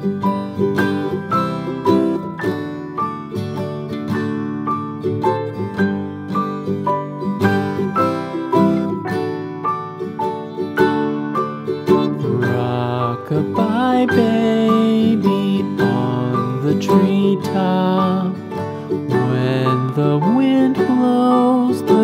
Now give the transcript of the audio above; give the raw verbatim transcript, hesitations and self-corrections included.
Rock-a-bye baby on the treetop. When the wind blows, the